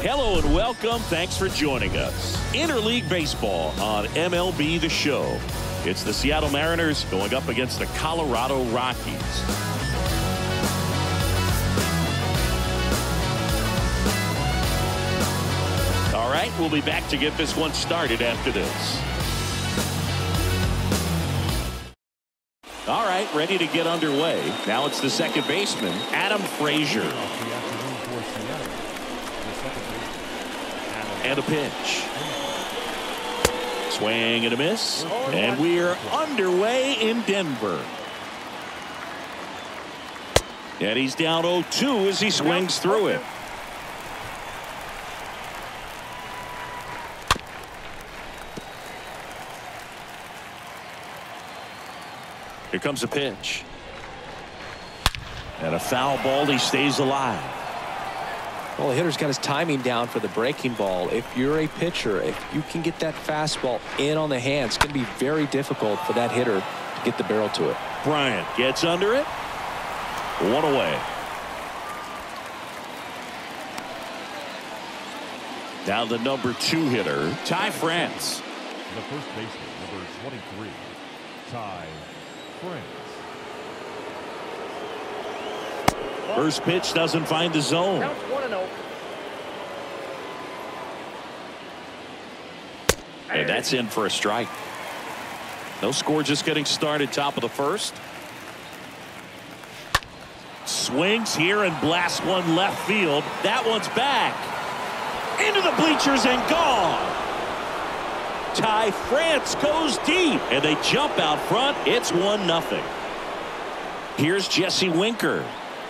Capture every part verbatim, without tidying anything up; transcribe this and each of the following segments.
Hello and welcome. Thanks for joining us. Interleague Baseball on M L B The Show. It's the Seattle Mariners going up against the Colorado Rockies. All right, we'll be back to get this one started after this. All right, ready to get underway. Now it's the second baseman, Adam Frazier. And a pitch. Swing and a miss. And we're underway in Denver. And he's down oh two as he swings through it. Here comes a pitch. And a foul ball. He stays alive. Well, the hitter's got his timing down for the breaking ball. If you're a pitcher, if you can get that fastball in on the hands, it's going to be very difficult for that hitter to get the barrel to it. Bryant gets under it. One away. Now the number two hitter, Ty France. The first baseman, number twenty-three, Ty France. First pitch doesn't find the zone. And that's in for a strike. No score, just getting started. Top of the first. Swings here and blasts one left field. That one's back. Into the bleachers and gone. Ty France goes deep. And they jump out front. It's one nothing. Here's Jesse Winker.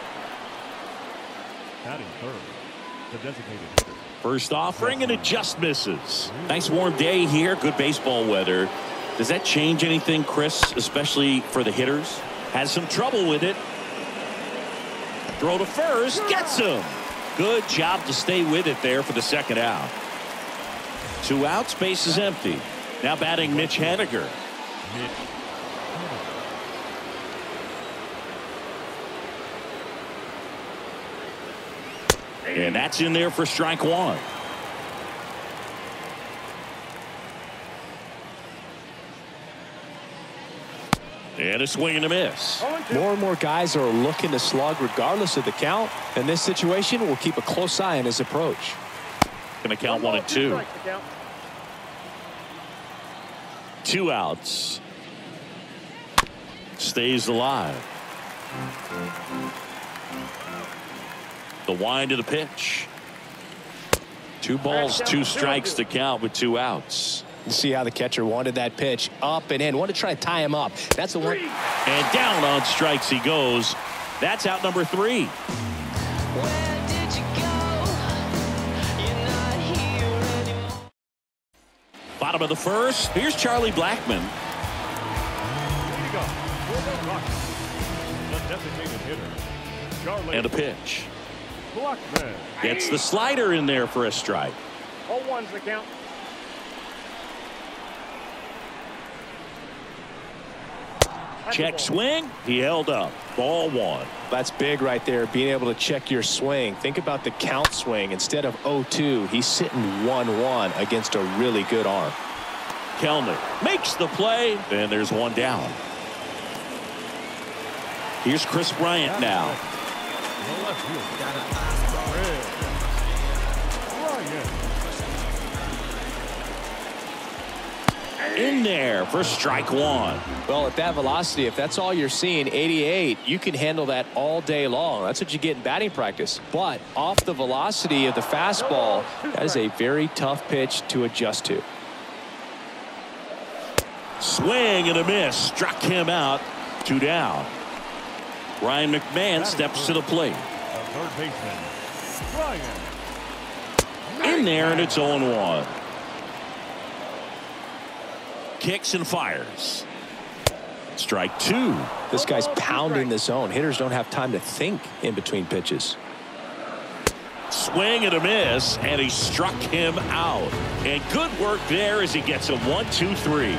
Batting third, the designated hitter. First offering, and it just misses. Nice warm day here. Good baseball weather. Does that change anything, Chris, especially for the hitters? Has some trouble with it. Throw to first. Gets him. Good job to stay with it there for the second out. Two outs. Base is empty. Now batting Mitch Haniger. Mitch. And that's in there for strike one. And a swing and a miss. More and more guys are looking to slug regardless of the count. In this situation, we'll keep a close eye on his approach. Going to count one and two. Two outs. Stays alive. The wind of the pitch. Two balls, two strikes to count with two outs. You see how the catcher wanted that pitch up and in. Wanted to try to tie him up. That's the one. And down on strikes he goes. That's out number three. Where did you go? You're not here anymore. Bottom of the first. Here's Charlie Blackmon. Here you go. For the Rockies, the designated hitter, Charlie And a pitch. Blackmon. Gets the slider in there for a strike. oh one's the count. Check swing. He held up. Ball one. That's big right there, being able to check your swing. Think about the count swing. Instead of oh two, he's sitting one one against a really good arm. Kelnick makes the play. And there's one down. Here's Chris Bryant now. The left field. Bryant. In there for strike one. Well, at that velocity, if that's all you're seeing, eighty-eight, you can handle that all day long. That's what you get in batting practice. But off the velocity of the fastball, that is a very tough pitch to adjust to. Swing and a miss. Struck him out. Two down. Ryan McMahon steps to the plate. The third baseman, Bryant. In there, and it's oh one. Kicks and fires. Strike two. This guy's pounding the zone. Hitters don't have time to think in between pitches. Swing and a miss, and he struck him out. And good work there as he gets a one, two, three.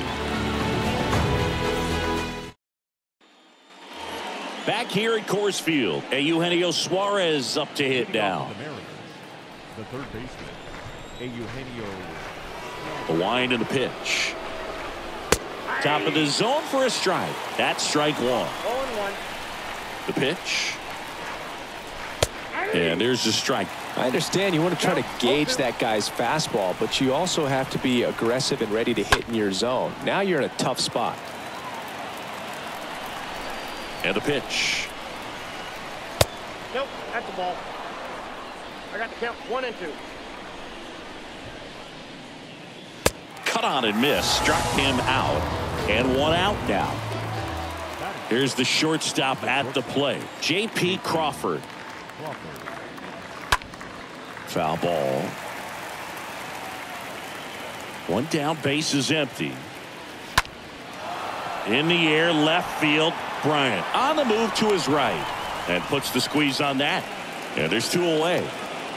Back here at Coors Field, Eugenio Suarez up to hit now. the third baseman, Eugenio. The wind and the pitch. Top of the zone for a strike. That's strike one. The pitch. And there's the strike. I understand you want to try to gauge that guy's fastball, but you also have to be aggressive and ready to hit in your zone. Now you're in a tough spot. And the pitch. Nope, that's the ball. I got to count one and two. Cut on and miss. Struck him out. And one out now. Here's the shortstop at the plate. J P Crawford. Foul ball. One down, base is empty. In the air, left field. Bryant on the move to his right. And puts the squeeze on that. And there's two away.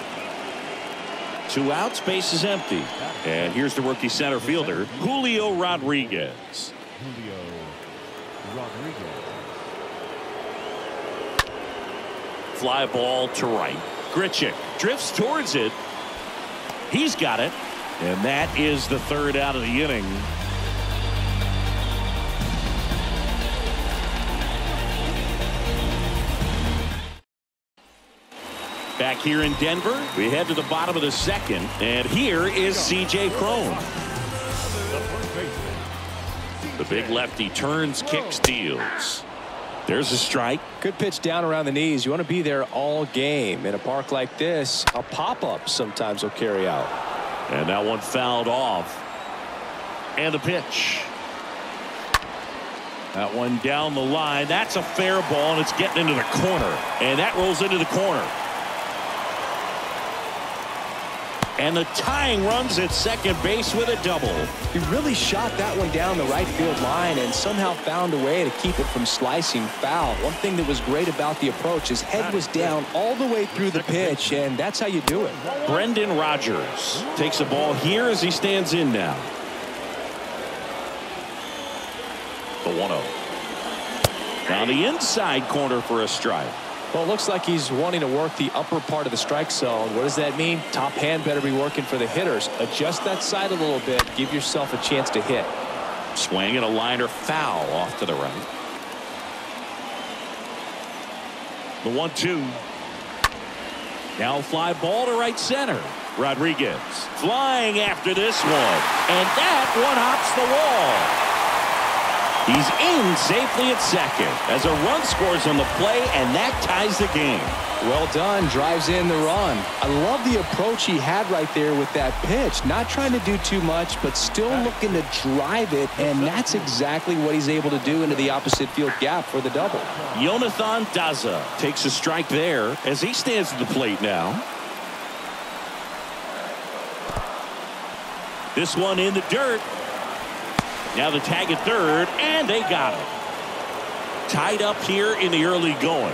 Two outs, base is empty. And here's the rookie center fielder, Julio Rodriguez. Julio Rodriguez. Fly ball to right. Grichuk drifts towards it. He's got it. And that is the third out of the inning. Back here in Denver, we head to the bottom of the second. And here is C J Cron. The big lefty turns, kicks, steals. There's a strike. Good pitch down around the knees. You want to be there all game. In a park like this, a pop-up sometimes will carry out. And that one fouled off. And the pitch. That one down the line. That's a fair ball, and it's getting into the corner. And that rolls into the corner. And the tying runs at second base with a double. He really shot that one down the right field line and somehow found a way to keep it from slicing foul. One thing that was great about the approach, his head was down all the way through the pitch, and that's how you do it. Brendan Rodgers takes a ball here as he stands in now. The one oh. Down the inside corner for a strike. Well, it looks like he's wanting to work the upper part of the strike zone. What does that mean? Top hand better be working for the hitters. Adjust that side a little bit. Give yourself a chance to hit. Swing and a liner foul off to the right. The one two. Now fly ball to right center. Rodriguez flying after this one. And that one hops the wall. He's in safely at second as a run scores on the play, and that ties the game. Well done. Drives in the run. I love the approach he had right there with that pitch. Not trying to do too much, but still looking to drive it, and that's exactly what he's able to do into the opposite field gap for the double. Jonathan Daza takes a strike there as he stands at the plate now. This one in the dirt. Now the tag at third, and they got it. Tied up here in the early going.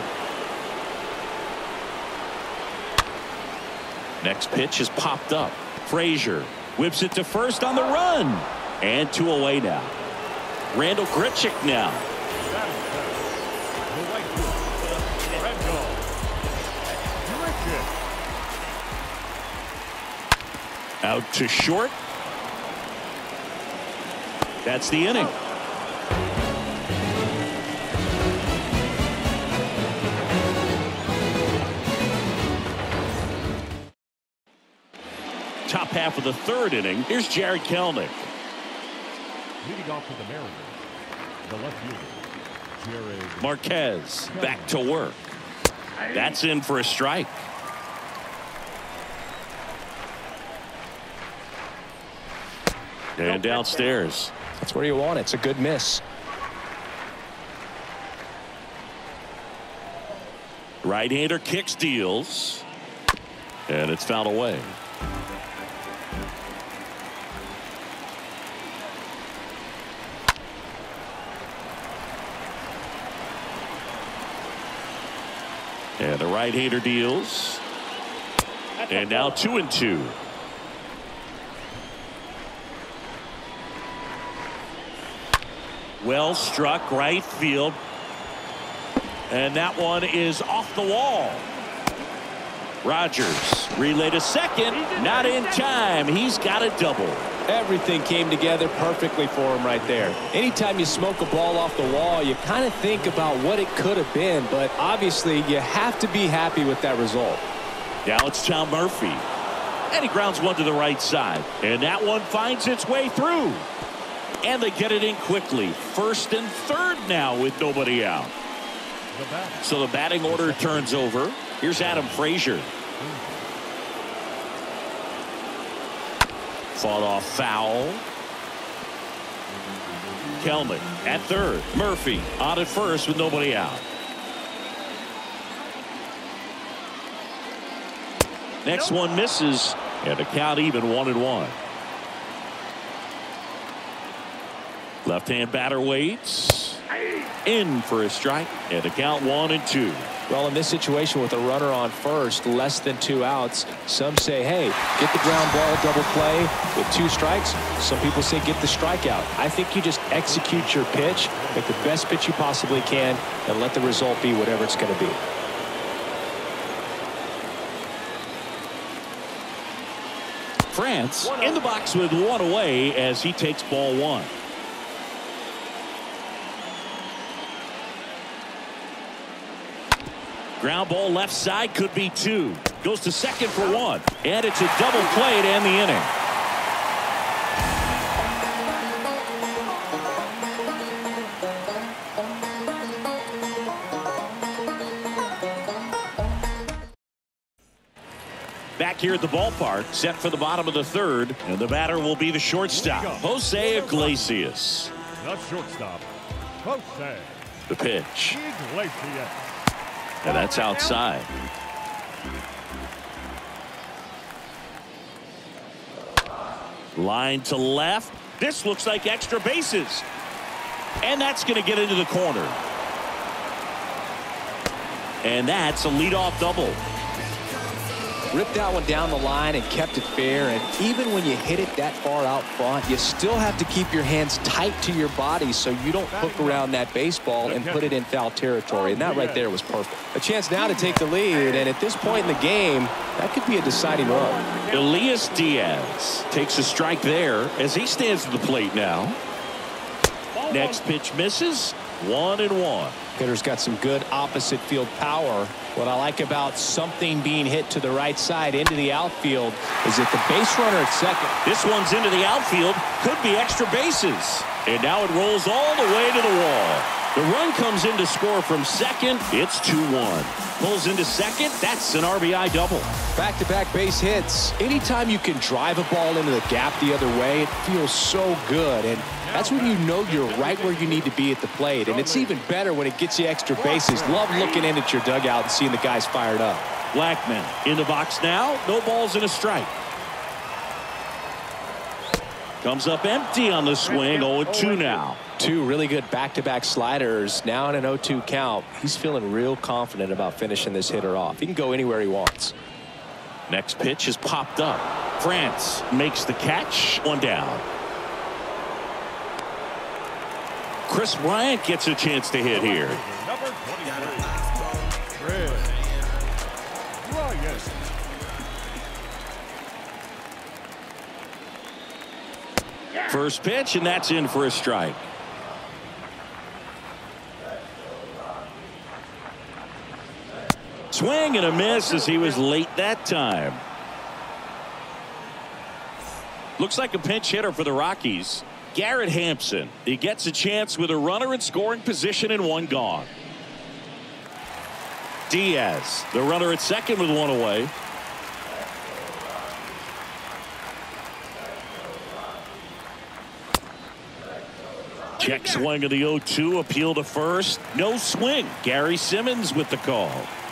Next pitch has popped up. Frazier whips it to first on the run. And two away now. Randall Grichuk now. Out to short. That's the inning. Top half of the third inning. Here's Jared Kelnick. Leading off for the Mariners, the left fielder, Jared Marquez back to work. That's in for a strike. And downstairs. That's where you want it. It's a good miss. Right-hander kicks, deals. And it's fouled away. And the right-hander deals. And now two and two. Well struck right field. And that one is off the wall. Rogers relay to second. Not in time. He's got a double. Everything came together perfectly for him right there. Anytime you smoke a ball off the wall, you kind of think about what it could have been, but obviously you have to be happy with that result. Now it's Tom Murphy. And he grounds one to the right side. And that one finds its way through. And they get it in quickly. First and third now with nobody out. So the batting order turns over. Here's Adam Frazier. Fought off foul. Kelman at third. Murphy on at first with nobody out. Next one misses, and the count even one and one. Left-hand batter waits. In for a strike, and the count one and two. Well, in this situation with a runner on first, less than two outs, some say, hey, get the ground ball, double play with two strikes. Some people say get the strikeout. I think you just execute your pitch, make the best pitch you possibly can, and let the result be whatever it's going to be. France in the box with one away as he takes ball one. Ground ball left side, could be two. Goes to second for one. And it's a double play to end the inning. Back here at the ballpark, set for the bottom of the third, and the batter will be the shortstop, Jose Iglesias. The shortstop, Jose. The pitch. Iglesias. And that's outside. Line to left. This looks like extra bases. And that's going to get into the corner. And that's a leadoff double. Ripped that one down the line and kept it fair, and even when you hit it that far out front, you still have to keep your hands tight to your body so you don't hook around that baseball and put it in foul territory, and that right there was perfect. A chance now to take the lead, and at this point in the game, that could be a deciding run. Elias Diaz takes a strike there as he stands at the plate now. Next pitch misses. One and one. Hitter's got some good opposite field power. What I like about something being hit to the right side into the outfield is that the base runner at second. This one's into the outfield. Could be extra bases. And now it rolls all the way to the wall. The run comes in to score from second. It's two one. Pulls into second. That's an R B I double. Back-to-back base hits. Anytime you can drive a ball into the gap the other way, it feels so good. And that's when you know you're right where you need to be at the plate. And it's even better when it gets you extra bases. Love looking in at your dugout and seeing the guys fired up. Blackman in the box now. No balls and a strike. Comes up empty on the swing. oh two now. Two really good back-to-back sliders. Now in an oh two count. He's feeling real confident about finishing this hitter off. He can go anywhere he wants. Next pitch is popped up. France makes the catch. One down. Chris Bryant gets a chance to hit here. Number twenty-three. Chris Bryant. First pitch, and that's in for a strike. Swing and a miss as he was late that time. Looks like a pinch hitter for the Rockies. Garrett Hampson. He gets a chance with a runner in scoring position and one gone. Diaz, the runner at second with one away. Check swing of the oh two, appeal to first. No swing. Gary Simmons with the call.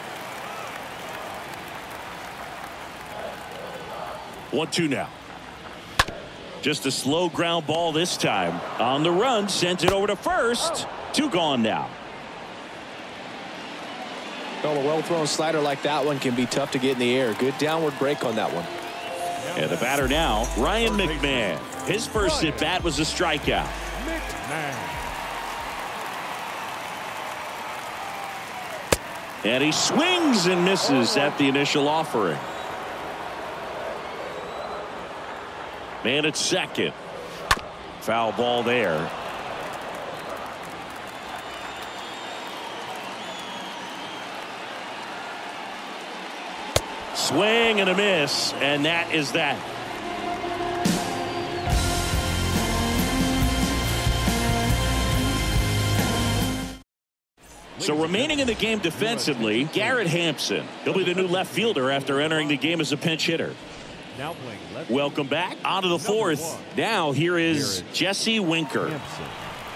one two now. Just a slow ground ball this time. On the run, sent it over to first. Two gone now. Well, a well-thrown slider like that one can be tough to get in the air. Good downward break on that one. And the batter now, Ryan McMahon. His first at bat was a strikeout. And he swings and misses at the initial offering. Man at second. Foul ball there. Swing and a miss, and that is that. So remaining in the game defensively, Garrett Hampson. He'll be the new left fielder after entering the game as a pinch hitter. Now playing left. Welcome back onto the fourth. Now here is Jesse Winker. Hampson.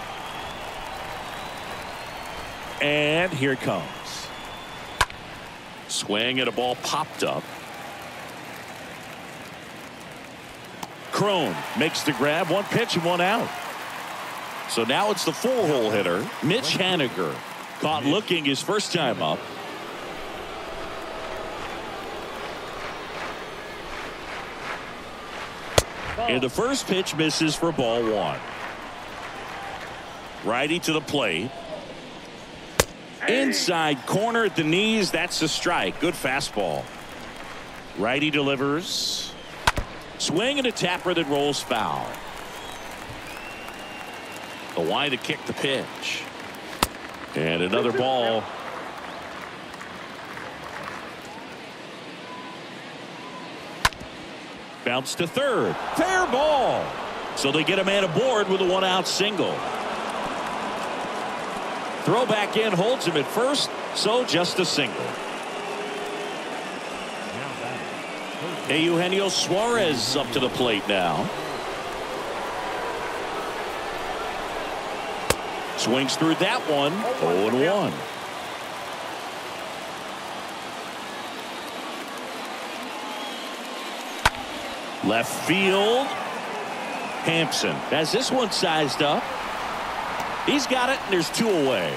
And here it comes. Swing and a ball popped up. Crone makes the grab. One pitch and one out. So now it's the four-hole hitter, Mitch Haniger. Caught looking his first time up. And the first pitch misses for ball one. Righty to the plate. Inside corner at the knees. That's a strike. Good fastball. Righty delivers. Swing and a tapper that rolls foul. The wide to kick the pitch. And another ball. Bounce to third. Fair ball. So they get a man aboard with a one out single. Throw back in holds him at first. So just a single. Eugenio Suarez up to the plate now. Swings through that one. oh and one. Left field. Hampson has this one sized up. He's got it, and there's two away.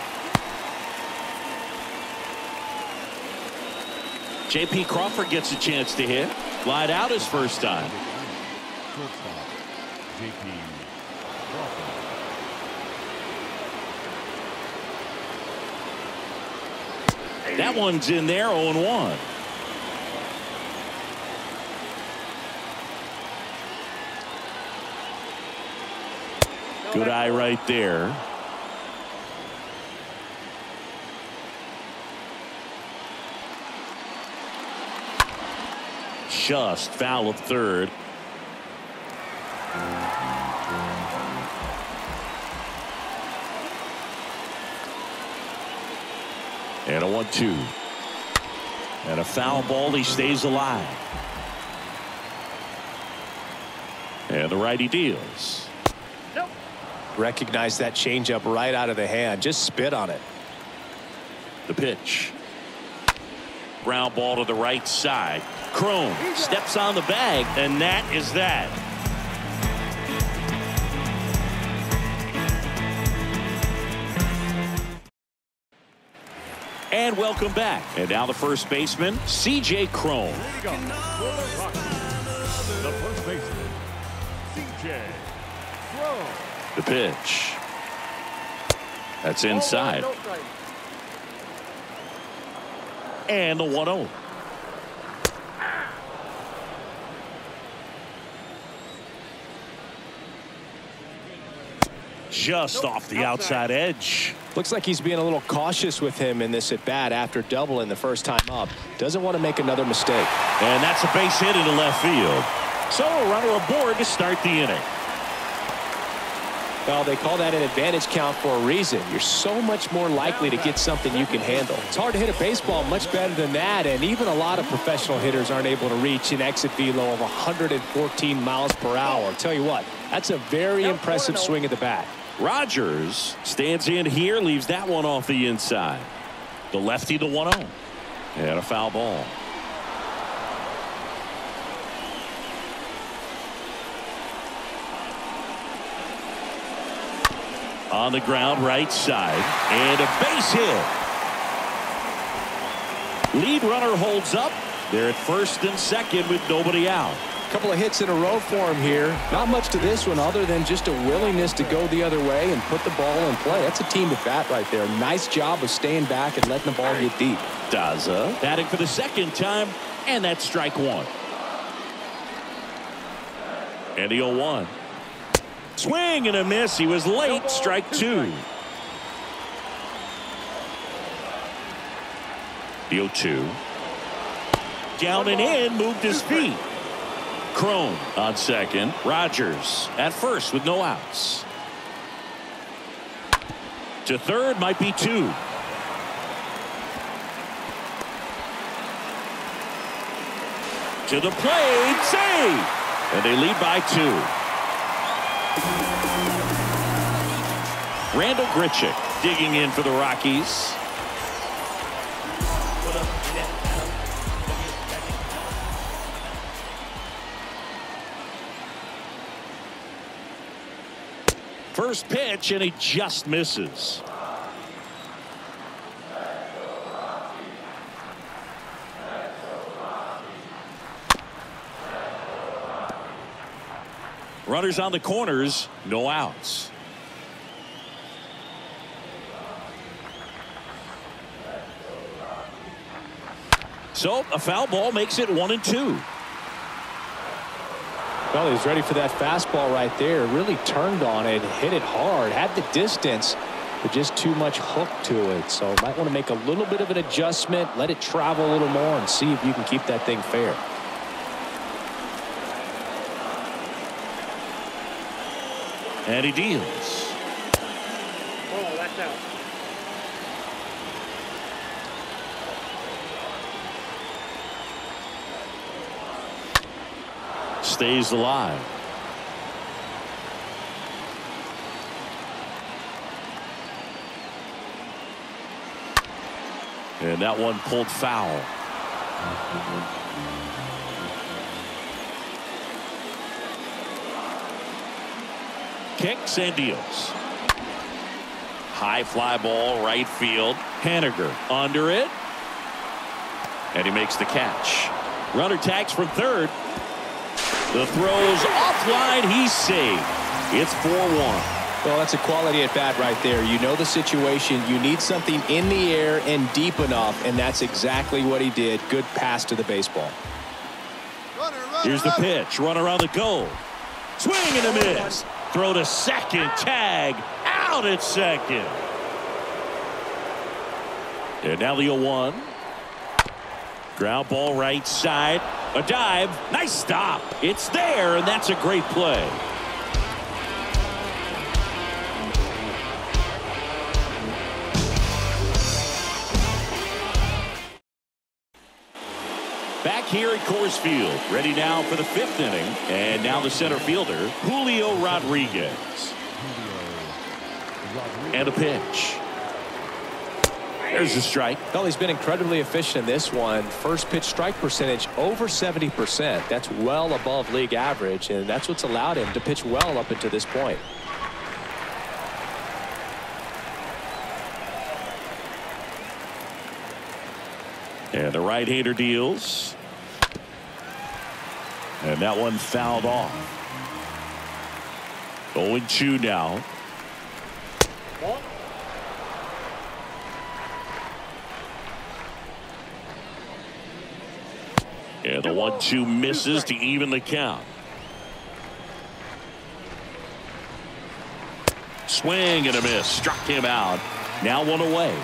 J P Crawford gets a chance to hit. Lied out his first time. Shortstop, J P Crawford. That one's in there. oh and one. Good eye right there. Just foul of third. And a one two. And a foul ball. He stays alive. And the righty deals. Nope. Recognize that changeup right out of the hand. Just spit on it. The pitch. Ground ball to the right side. Crone steps on the bag, and that is that. And welcome back. And now the first baseman, C J Crone. Here we go. For the Rockies, the first baseman, C J Crone. The pitch. That's inside. And the one oh. Just off the outside edge. Looks like he's being a little cautious with him in this at bat after doubling the first time up. Doesn't want to make another mistake. And that's a base hit into left field. So a runner aboard to start the inning. Well, they call that an advantage count for a reason. You're so much more likely to get something you can handle. It's hard to hit a baseball much better than that, and even a lot of professional hitters aren't able to reach an exit velo of one hundred fourteen miles per hour. I'll tell you what, that's a very impressive swing of the bat. Rogers stands in here, leaves that one off the inside. The lefty to one oh. And a foul ball. On the ground right side, and a base hit. Lead runner holds up. They're at first and second with nobody out. Couple of hits in a row for him here. Not much to this one other than just a willingness to go the other way and put the ball in play. That's a team at bat right there. Nice job of staying back and letting the ball get deep. Daza batting for the second time, and that's strike one. And the oh one. Swing and a miss. He was late. Strike two. The oh two. Down and in, moved his feet. Crone on second. Rogers at first with no outs. To third, might be two. To the plate, save! And they lead by two. Randall Grichuk digging in for the Rockies. First pitch, and he just misses. Runners on the corners, no outs. So a foul ball makes it one and two. Well, he's ready for that fastball right there. Really turned on it, hit it hard, had the distance, but just too much hook to it. So might want to make a little bit of an adjustment, let it travel a little more, and see if you can keep that thing fair. And he deals. Oh, that's out. Stays alive. And that one pulled foul. Kicks and deals. High fly ball, right field. Haniger under it. And he makes the catch. Runner tags from third. The throw's offline. He's saved. It's four one. Well, that's a quality at bat right there. You know the situation. You need something in the air and deep enough, and that's exactly what he did. Good pass to the baseball. Runner, runner, Here's the runner. pitch. Runner on the go. Swing and a miss. Throw to second. Tag out at second. And now the oh one. Ground ball right side. A dive. Nice stop. It's there, and that's a great play. Back here at Coors Field, ready now for the fifth inning, and now the center fielder, Julio Rodriguez. And a pitch. There's a strike. Well, he's been incredibly efficient in this one. First pitch strike percentage over seventy percent. That's well above league average, and that's what's allowed him to pitch well up until this point. And the right-hander deals. And that one fouled off. oh and two now. And the one two misses to even the count. Swing and a miss. Struck him out. Now one away.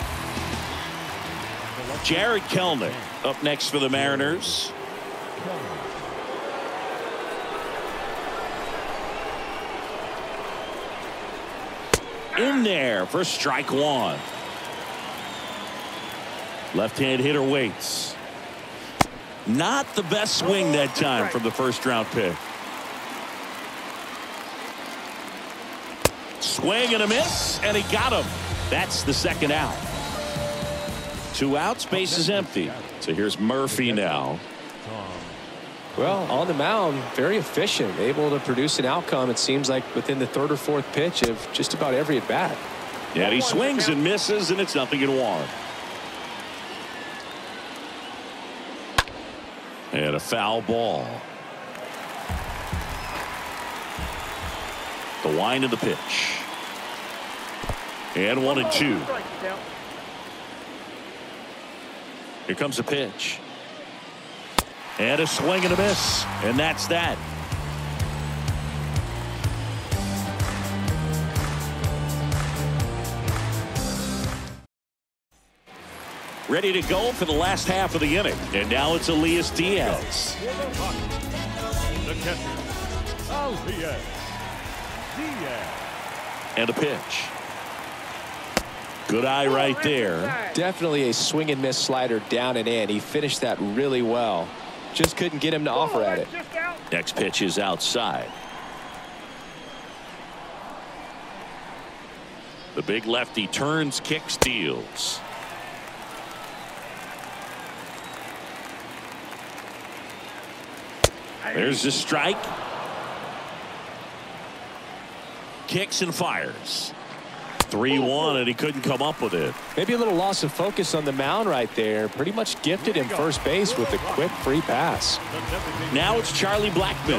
Jared Kelenic up next for the Mariners. In there for strike one. Left-hand hitter waits. Not the best swing that time from the first round pick. Swing and a miss, and he got him. That's the second out. Two outs, base is empty. So here's Murphy now. Well, on the mound, very efficient, able to produce an outcome, it seems like, within the third or fourth pitch of just about every at bat. Yeah, he swings and misses, and it's nothing in one. And a foul ball. The wind of the pitch. And one and two. Here comes a pitch. And a swing and a miss. And that's that. Ready to go for the last half of the inning. And now it's Elias Diaz. The catcher, Elias Diaz. And a pitch. Good eye right there. Definitely a swing and miss slider down and in. He finished that really well. Just couldn't get him to offer at it. Next pitch is outside. The big lefty turns, kicks, deals. There's the strike. Kicks and fires. three one, and he couldn't come up with it. Maybe a little loss of focus on the mound right there. Pretty much gifted him first base with a quick free pass. Now it's Charlie Blackmon.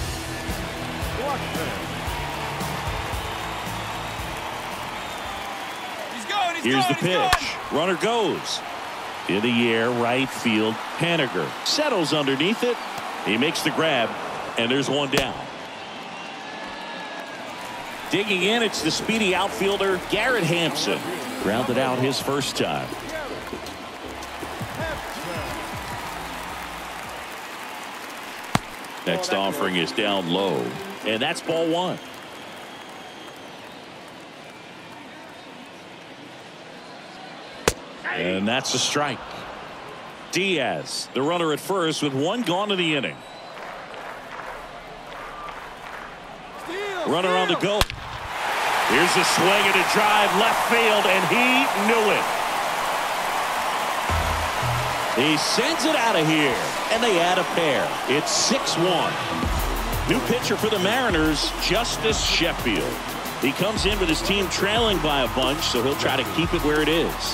Here's the pitch. Runner goes. In the air, right field. Haniger settles underneath it. He makes the grab, and there's one down. Digging in, it's the speedy outfielder, Garrett Hampson. Grounded out his first time. Next offering is down low, and that's ball one. And that's a strike. Diaz, the runner at first with one gone in the inning. Runner on the go. Here's a swing and a drive left field, and he knew it. He sends it out of here, and they add a pair. It's six one. New pitcher for the Mariners, Justice Sheffield. He comes in with his team trailing by a bunch, so he'll try to keep it where it is.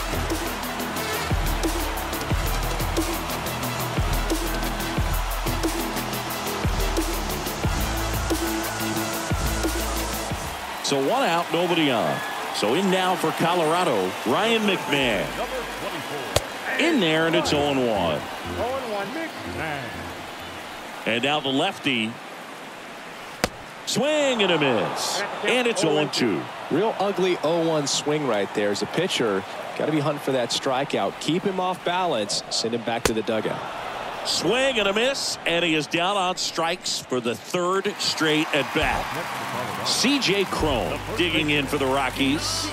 So one out, nobody on. So in now for Colorado, Ryan McMahon. In there, and it's oh one. And now the lefty. Swing and a miss. And it's oh two. Real ugly oh one swing right there. As a pitcher, got to be hunting for that strikeout. Keep him off balance. Send him back to the dugout. Swing and a miss, and he is down on strikes for the third straight at bat. C J Cron digging in for the Rockies.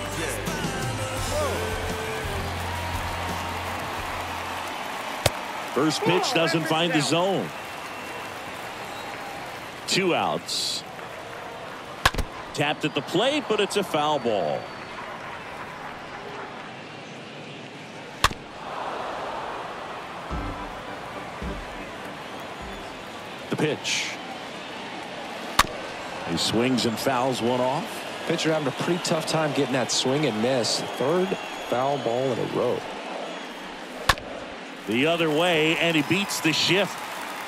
First pitch doesn't find the zone. Two outs. Tapped at the plate, but it's a foul ball. The pitch. He swings and fouls one off. Pitcher having a pretty tough time getting that swing and miss. Third foul ball in a row. The other way, and he beats the shift.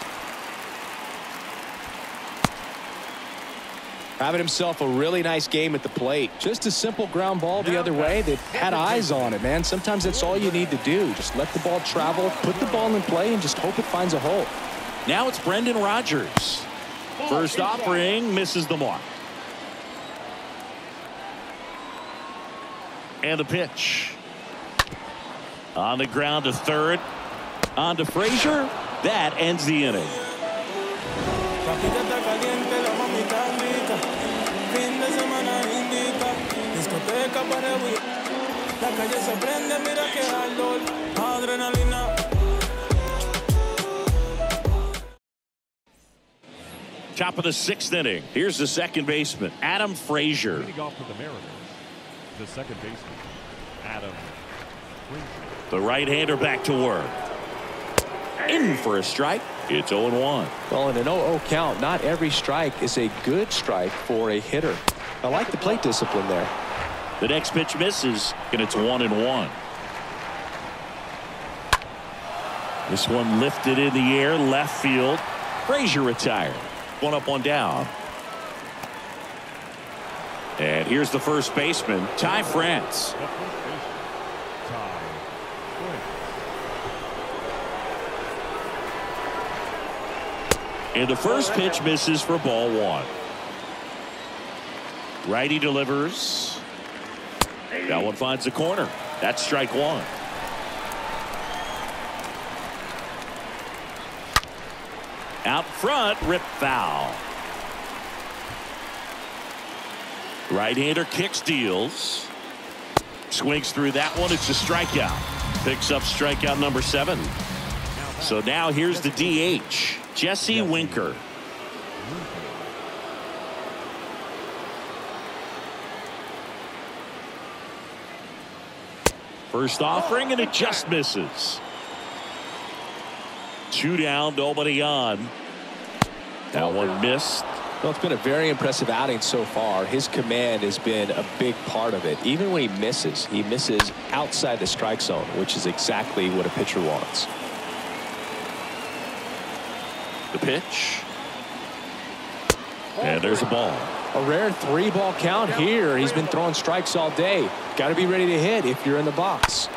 Having himself a really nice game at the plate. Just a simple ground ball the other way that had eyes on it, man. Sometimes that's all you need to do. Just let the ball travel, put the ball in play, and just hope it finds a hole. Now it's Brendan Rodgers. First offering misses the mark. And the pitch. On the ground to third. On to Frazier. That ends the inning. Top of the sixth inning. Here's the second baseman, Adam Frazier. Leading off for the Mariners, the second baseman, Adam Frazier. The right-hander back to work. In for a strike. It's oh one. Well, in an oh oh count, not every strike is a good strike for a hitter. I like the plate discipline there. The next pitch misses, and it's one and one. This one lifted in the air, left field. Frazier retired. One up, one down. And here's the first baseman, Ty France. The first baseman, Ty France. And the first pitch misses for ball one. Righty delivers. That one finds the corner. That's strike one. Out front, rip foul. Right-hander kicks, deals. Swings through that one. It's a strikeout. Picks up strikeout number seven. So now here's the D H, Jesse Winker. First offering, and it just misses. Two down, nobody on. That one missed. Well, it's been a very impressive outing so far. His command has been a big part of it. Even when he misses, he misses outside the strike zone, which is exactly what a pitcher wants. The pitch. And there's a ball. A rare three ball count here. He's been throwing strikes all day. Got to be ready to hit if you're in the box.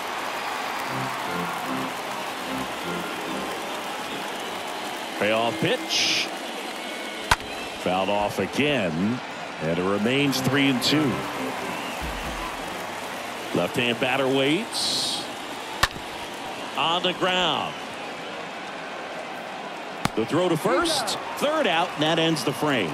Payoff pitch. Fouled off again, and it remains three and two. Left-hand batter waits. On the ground. The throw to first. Third out, and that ends the frame.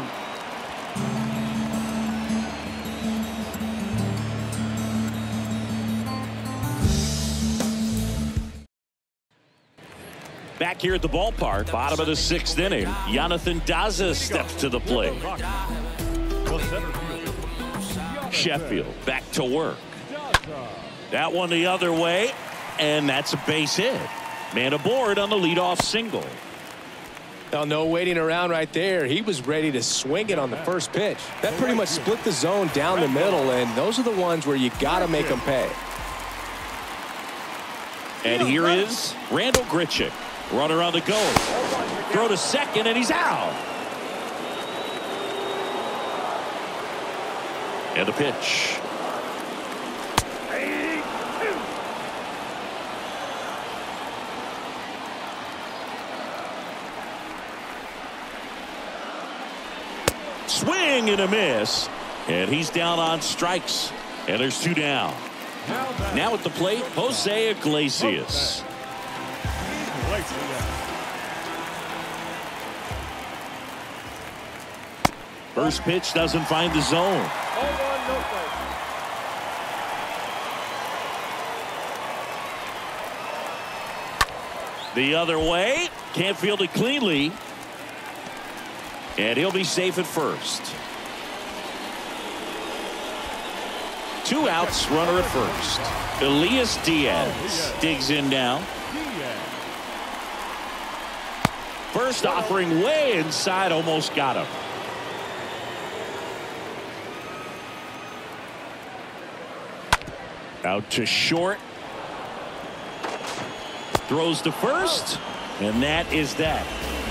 Back here at the ballpark, bottom of the sixth inning, Jonathan Daza steps to the plate. Sheffield back to work. That one the other way, and that's a base hit. Man aboard on the leadoff single. Now, no waiting around right there. He was ready to swing it on the first pitch. That pretty much split the zone down the middle, and those are the ones where you got to make them pay. And here is Randall Grichuk. Runner on the go. Throw to second, and he's out. And the pitch. Swing and a miss. And he's down on strikes. And there's two down. Now at the plate, Jose Iglesias. First pitch doesn't find the zone. The other way. Can't field it cleanly. And he'll be safe at first. Two outs, runner at first. Elias Diaz digs in now. First offering way inside, almost got him. Out to short. Throws to first, and that is that.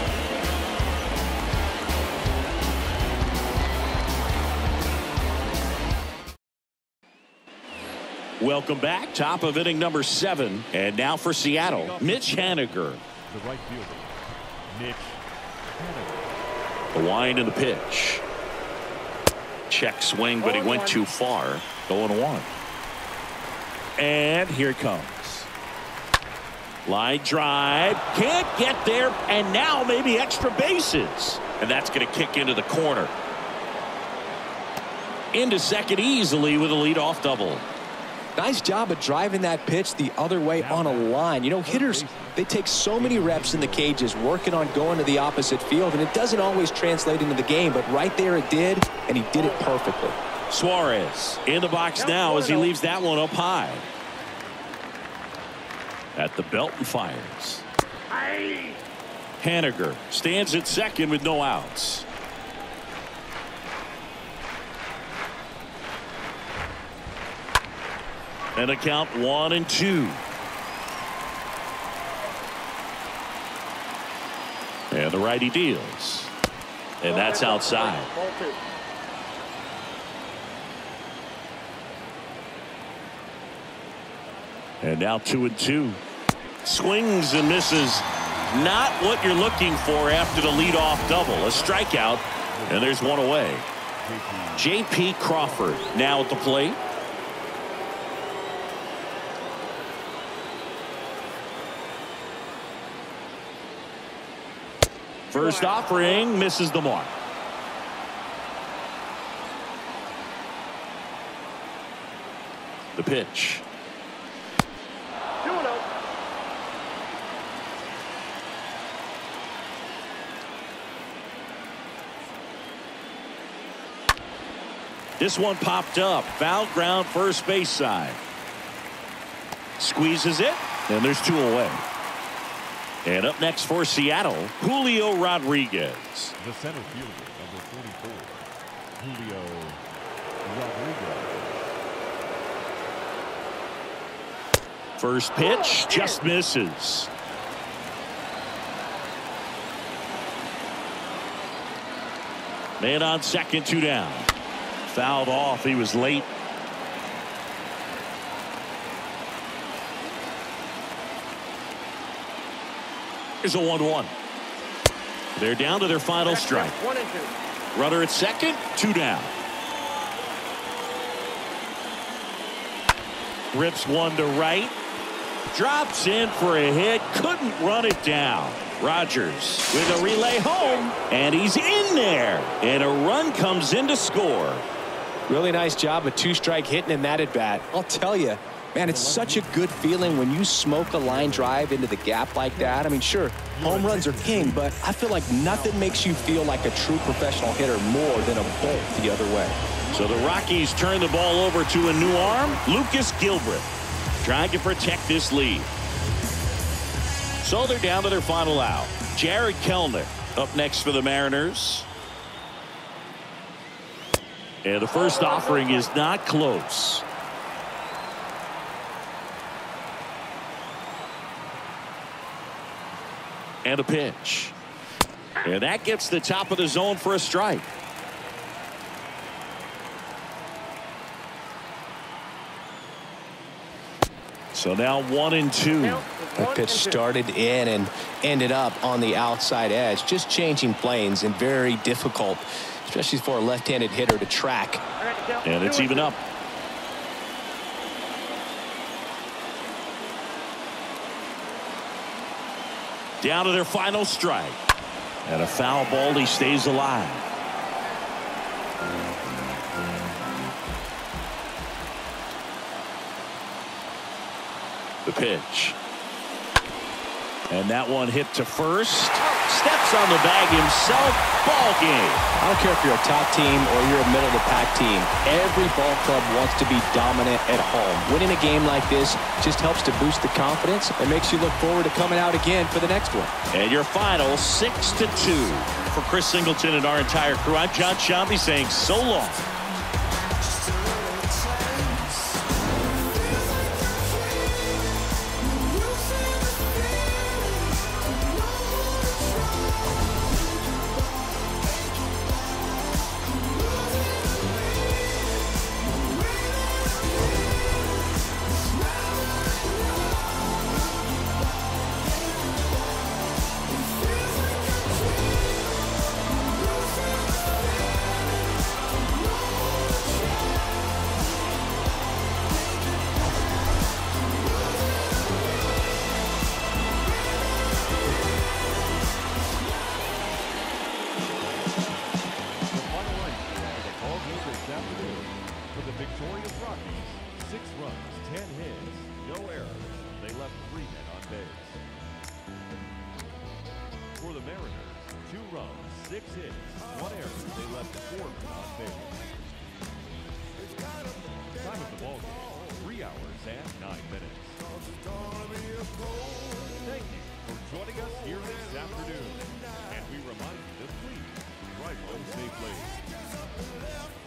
Welcome back. Top of inning number seven. And now for Seattle, Mitch Haniger. The right fielder, Mitch Haniger. The wind and the pitch. Check swing, but he went too far. Going one. And here it comes. Line drive. Can't get there. And now maybe extra bases. And that's going to kick into the corner. Into second easily with a leadoff double. Nice job of driving that pitch the other way on a line. You know, hitters, they take so many reps in the cages working on going to the opposite field, and it doesn't always translate into the game, but right there it did, and he did it perfectly. Suarez in the box now as he leaves that one up high. At the belt and fires. Haniger stands at second with no outs. And a count one and two. And the righty deals. And that's outside. And now two and two. Swings and misses. Not what you're looking for after the leadoff double. A strikeout, and there's one away. J P Crawford now at the plate. First offering misses the mark. The pitch. This one popped up. Foul ground, first base side. Squeezes it, and there's two away. And up next for Seattle, Julio Rodriguez. The center fielder, number forty-four, Julio Rodriguez. First pitch just misses. Man on second, two down. Fouled off. He was late. Here's a one one. They're down to their final strike. One and two. Runner at second, two down. Rips one to right. Drops in for a hit. Couldn't run it down. Rogers with a relay home, and he's in there. And a run comes in to score. Really nice job of two-strike hitting in that at-bat. I'll tell you, man, it's such a good feeling when you smoke a line drive into the gap like that. I mean, sure, home runs are king, but I feel like nothing makes you feel like a true professional hitter more than a bolt the other way. So the Rockies turn the ball over to a new arm, Lucas Gilbert, trying to protect this lead. So they're down to their final out. Jared Kelenic up next for the Mariners. And the first offering is not close. And a pitch. And that gets the top of the zone for a strike. So now one and two. That pitch started in and ended up on the outside edge. Just changing planes and very difficult, especially for a left-handed hitter to track. And it's even up. Down to their final strike. And a foul ball. He stays alive. The pitch. And that one hit to first. Steps on the bag himself. Ball game. I don't care if you're a top team or you're a middle of the pack team. Every ball club wants to be dominant at home. Winning a game like this just helps to boost the confidence and makes you look forward to coming out again for the next one. And your final six to two. For Chris Singleton and our entire crew, I'm John Shambi saying so long. For the victorious Rockies, six runs, ten hits, no errors. They left three men on base. For the Mariners, two runs, six hits, one error. They left four men on base. Time of the ball game, three hours and nine minutes. Thank you for joining us here this afternoon. And we remind you to please drive home safely.